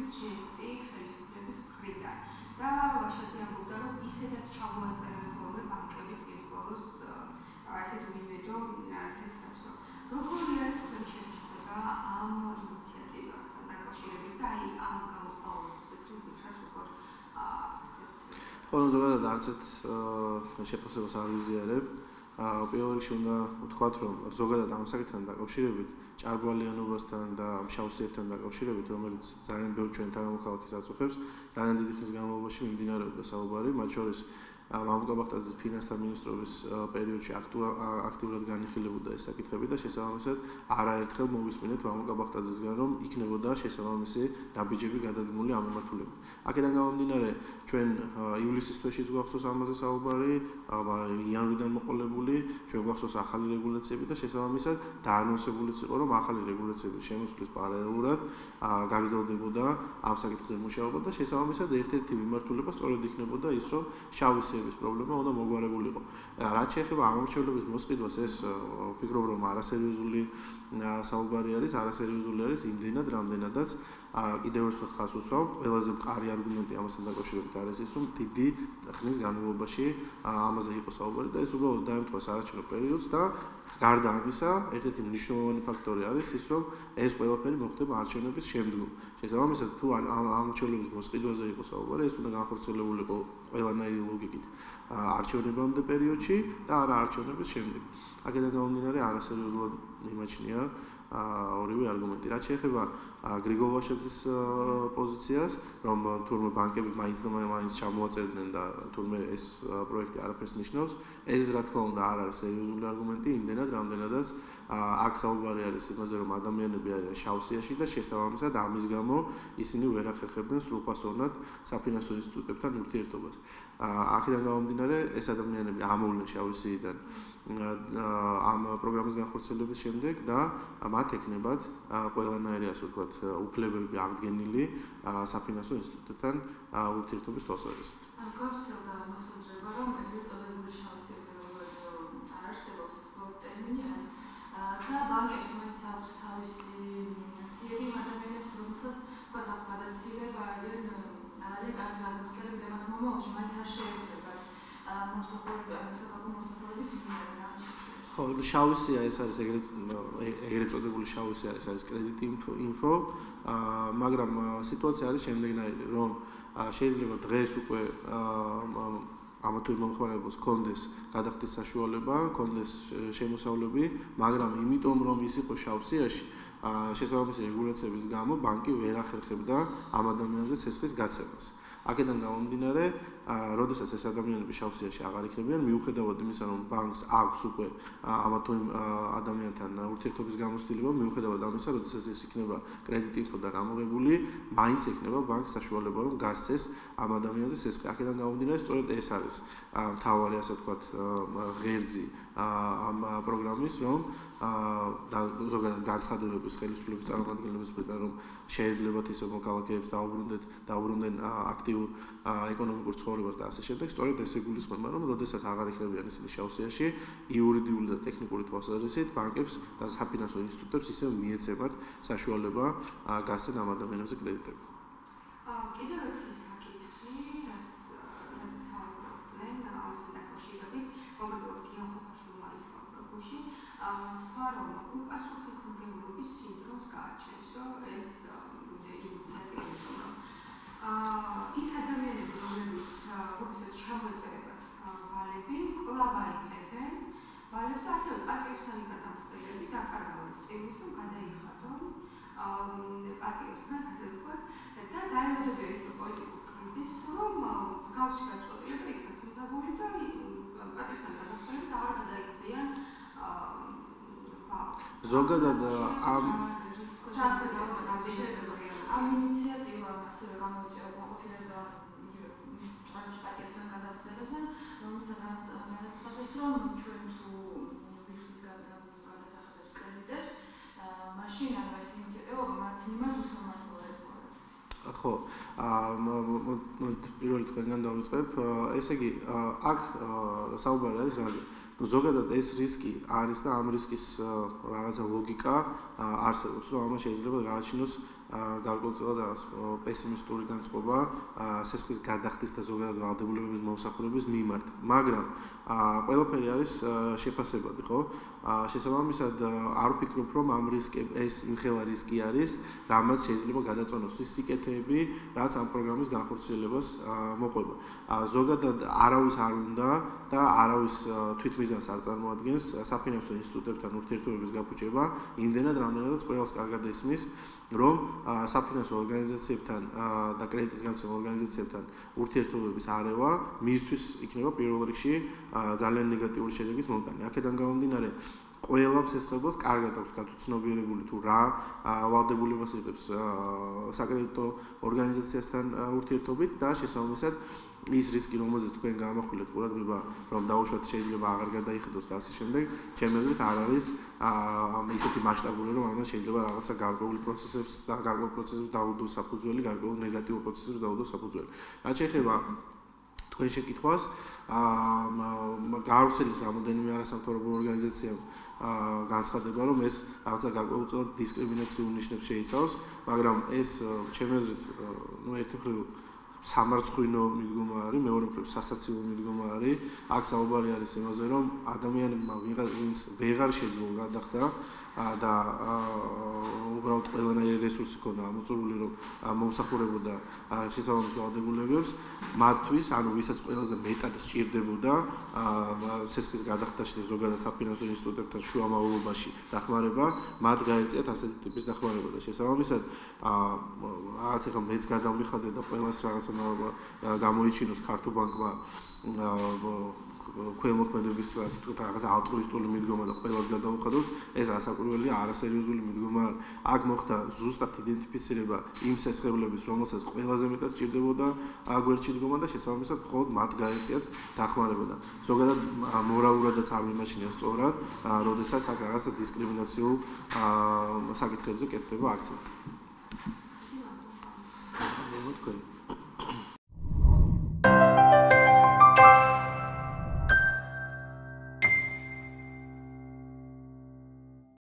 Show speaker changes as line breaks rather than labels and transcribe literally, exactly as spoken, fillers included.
ჟესტი ხელისუფლების მხრიდან. და ვაშაძე ამბობდა, რომ ისედაც ჩამოაწერენ ხოლმე ბანკებიც ის ბოლოს ასეთ უიმედო სესხებსო. როგორი არის თქვენი შეფასება ამ ინიციატივასთან დაკავშირებით და აი ამ გამოხმაურებაზეც რომ გითხრათ როგორ ასეთ
ხო, ზოგადად არც ერთ შეფასებას არ ვიზიარებ. პირველ რიგში უნდა ვთქვათ, რომ ზოგადად ამ საკითხთან დაკავშირებით, ჭარბვალიანობასთან და მშავსიებთან დაკავშირებით, რომელიც ძალიან ბევრ ჩვენ თანამოქალაქეს აწუხებს, ძალიან დიდი ხნის განმავლობაში მიმდინარეობდა საუბარი, მათ შორის მამუკა ბახტაძის ფინანსთა მინისტრობის პერიოდში აქტიურად განიხილებოდა ეს საკითხები და შესაბამისად არაერთხელ მოვისმინეთ მამუკა ბახტაძისგან, რომ იქნებოდა შესაბამისი ნაბიჯები გადადგმული ამ მიმართულებით. აქედან გამომდინარე, ჩვენ ივლისის თვეშიც გვახსოვს ამაზე საუბარი, იანვრიდან მოყოლებული, ჩვენ გვახსოვს ახალი რეგულაციები და შესაბამისად დაანონსებულიც იყო, რომ ახალი რეგულაციების შემოსვლის პარალელურად გაგრძელდებოდა ამ საკითხზე მუშაობა და შესაბამისად ერთ-ერთი მიმართულება სწორედ იქნებოდა ის, რომ შავი პრობლემა უნდა მოგვარებულიყო. რაც შეეხება ამორჩევლების მოსყიდვას, ეს ვფიქრობ, რომ არასერიოზული საუბარი არის, არასერიოზული არის იმდენად, რამდენადაც კიდევ ერთხელ ხაზს უსვამ, ყველაზე მყარი არგუმენტი ამასთან დაკავშირებით არის ის, რომ დიდი ხნის განმავლობაში ამაზე იყო საუბარი და ეს უბრალოდ დაემთხვა საარჩევნო პერიოდს და გარდა ამისა, ერთ-ერთი მნიშვნელოვანი ფაქტორი არის ის, რომ ეს ყველაფერი მოხდება არჩევნების შემდგომ. შესაბამისად, თუ ამორჩევლების მოსყიდვაზე იყო საუბარი, ეს უნდა განხორციელებულიყო ყველანაირი ლოგიკით არჩევნებამდე პერიოდში და არა არჩევნების შემდეგ. აქედან გამომდინარე, არასერიოზულად მიმაჩნია ორივე არგუმენტი. რაც შეეხება გრიგოლ ვაშაძის პოზიციას, რომ თურმე ბანკები მაინც და მაინც ჩამოაწერდნენ და თურმე ეს პროექტი არაფერს ნიშნავს, ეს რა თქმა უნდა არ არის სერიოზული არგუმენტი, იმდენად, რამდენადაც აქ საუბარი არის იმაზე, რომ ადამიანები არიან შავსიაში და შესაბამისად ამის გამო ისინი ვერ ახერხებდნენ სრულფასოვნად საფინანსო ინსტიტუტებთან ურთიერთობას. აქედან გამომდინარე, ეს ადამიანები ამოვლენ შავისიდან ამ პროგრამის განხორციელების შემდეგ და მათ ექნებათ ყველანაირი ასე ვთქვათ უფლებები აღდგენილი საფინანსო ინსტიტუტებთან ურთიერთობის თვალსაზრისით.
გავრცელდა მოსაზრება, რომ ეგრეთ წოდებული შავსიები არ არსებობს ეს ტერმინი არის და ბანკებს მაინც აქვს თავისი სიები ადამიანებს, რომელსაც ვთქვათ აქ გადაცილება არიან არიან კარგი გადამხდელები და მათ მომავალში მაინც არ შეეძლებათ მომსახურება მოსახლეობის მიერ.
ხო, შავისია ეს არის ეგრეთ ეგრეთ წოდებული შავისია ეს არის კრედიტ ინფო, მაგრამ სიტუაცია არის შემდეგნაირი, რომ შეიძლება დღეს უკვე ამა თუ იმ მომხმარებელს კონდეს გადახდის საშუალება, კონდეს შემოსავლები, მაგრამ იმიტომ რომ ის იყო შავსიაში, შესაბამისი რეგულაციების გამო ბანკი ვერ ახერხებდა ამ ადამიანზე ცესხის გაცემას. აქედან გამომდინარე, როდესაც ეს ადამიანები შავსიაში აღარ იქნებიან, მიუხედავად იმისა, რომ ბანკს აქვს უკვე ამა თუ იმ ადამიანთან ურთიერთობის გამოცდილება, მიუხედავად ამისა, როდესაც ეს იქნება კრედიტ ინფოდან ამოღებული, მაინც ექნება ბანკს საშუალება, რომ გასცეს ამ ადამიანზე ცესხი. აქედან გამომდინარე, სწორედ ეს არის მთავარი, ასე ვთქვათ, ღერძი ამ პროგრამის, რომ ზოგადად განცხადებების ხელისუფლების წარმომადგენლების მხრიდან, რომ შეეძლებათ ისე მოქალაქეებს დაუბრუნდეთ, დაუბრუნდნენ აქტიურ ეკონომიკურ ცხოვრებას და ასე შემდეგ, სწორედ ეს იგულისხმება, რომ როდესაც აღარ იქნებიან ისინი შავსიაში, იურიდიული და ტექნიკური თვალსაზრისით ბანკებს და საფინანსო ინსტიტუტებს ისევ მიეცემათ საშუალება გასცენ ამ ადამიანებზე კრედიტები.
კიდევ ერთი საკითხი, რასაც საუბრობდნენ ამასთან დაკავშირებით, კონკრეტულად გიორგი ხაშურმაის პროგრამაში, თქვა, რომ უპასუხისმგებლობის სინდრომს გააჩენსო ეს ინიციატივა, რომ ის ადამიანები, რომლებიც როდესაც ჩამოეწერებათ ვალები, კვლავ აიღებენ ვალებს და ასევე პატიოსანი გადამხდელები დაკარგავენ სტიმულს, რომ გადაიხადონ პატიოსნად, ასე ვთქვათ, და დაემოდებიან ის პოლიტიკურ კრიზისს, რომ მსგავსი გაწყვეტილება იქნას მიღებული და პატიოსანი გადამხდელებიც აღარ გადაიხდიან
ზოგადად ამ
ამ ინიციატივამ ასევე გამოიწვია უკმაყოფილება ჭრილში პატიოსან გადამხდებებთან, რომელსაც განაცხადეს, რომ ჩვენ თუ ვიხდით გადასახადებს კრედიტებს, მაშინ ამ ეს ინიციატივა მათ მიმართ უსამართლოა.
ხო, პირველი თქვენგან დავიწყებ. ესე იგი, აქ საუბარი არის რაზე? ზოგადად ეს რისკი არის და ამ რისკის რაღაცა ლოგიკა არსებობს, რომ ამას შეიძლება გააჩინოს გარკვეულწილად რაღაც პესიმისტური განწყობა სესხის გადახდის და ზოგადად ვალდებულებების მომსახურების მიმართ. მაგრამ ყველაფერი არის შეფასებადი, ხო? შესაბამისად არ ვფიქრობ, რომ ამ რისკი ეს იმხელა რისკი არის, რამაც შეიძლება გადაწონოს ის სიკეთეები, რაც ამ პროგრამის განხორციელებას მოყვება. ზოგადად არავის არ უნდა და არავის თვითმიზანს არ წარმოადგენს საფინანსო ინსტიტუტებთან ურთიერთობების გაფუჭება, იმდენად რამდენადაც ყველას კარგად ესმის, რომ საფინანსო ორგანიზაციებთან და კრედიტის გამცემ ორგანიზაციებთან ურთიერთობების არევა მისთვის იქნება პირველ რიგში ძალიან ნეგატიური შედეგის მომტანი. აქედან გამომდინარე, ყველა მსესხებელს კარგად აქვს გაცნობიერებული თუ რა ვალდებულებას იღებს საკრედიტო ორგანიზაციასთან ურთიერთობით და შესაბამისად ის რისკი, რომელზეც თქვენ გაამახვილეთ ყურადღება, რომ დაუშვათ შეიძლება აღარ გადაიხედოს და ასე შემდეგ, ჩემი აზრით არ არის ისეთი მასშტაბური, რომ ამას შეიძლება რაღაცა გარკვეული პროცესებს და გარკვეულ პროცესებს დაუდოს საფუძველი, გარკვეულ ნეგატიურ პროცესებს დაუდოს საფუძველი. რაც შეეხება თქვენ შეკითხვას, გაავრცელეს რამოდენიმე არასამთავრობო ორგანიზაციამ განცხადება, რომ ეს რაღაცა გარკვეულწილად დისკრიმინაციულ ნიშნებს შეიცავს, მაგრამ ეს ჩემი აზრით, ну, ერთი მხრივ სამარცხვინო მიდგომა არის, მეორე მხრივ სასაცილო მიდგომა არის. აქ საუბარი არის იმაზე, რომ ადამიანებმა ვინც ვეღარ შეძლო გადახდა და უბრალოდ ყველანაირი რესურსი ქონდა ამოწურული, რომ მომსახურებოდა შესაბამის ვალდებულებებს, მათთვის, ანუ ვისაც ყველაზე მეტად სჭირდებოდა სესხის გადახდაში და ზოგადად საფინანსო ინსტიტუტებთან შუამავლობაში დახმარება, მათ გაეწიათ ასეთი ტიპის დახმარება და შესაბამისად რაღაც ახლა მეც გადავმიხადე და ყველას რაღაც გამოიჩინოს ქართულ ბანკმა ქველმოქმედების ასე თქვა რაღაც ალტრუისტული მიდგომა და ყველას გადაუხადოს, ეს რასაკვირველია, არასერიოზული მიდგომა არის. აქ მოხდა ზუსტად იდენტიფიცირება იმ სესხებლების, რომელსაც ყველაზე მეტად სჭირდებოდა გვერდში დგომა და შესაბამისად მხოლოდ მათ გაეწიათ დახმარება და ზოგადად მორალურადაც არ მიმაჩნია სწორად, როდესაც აქ რაღაცა დისკრიმინაციულ საკითხებზე კეთდება აქცენტი.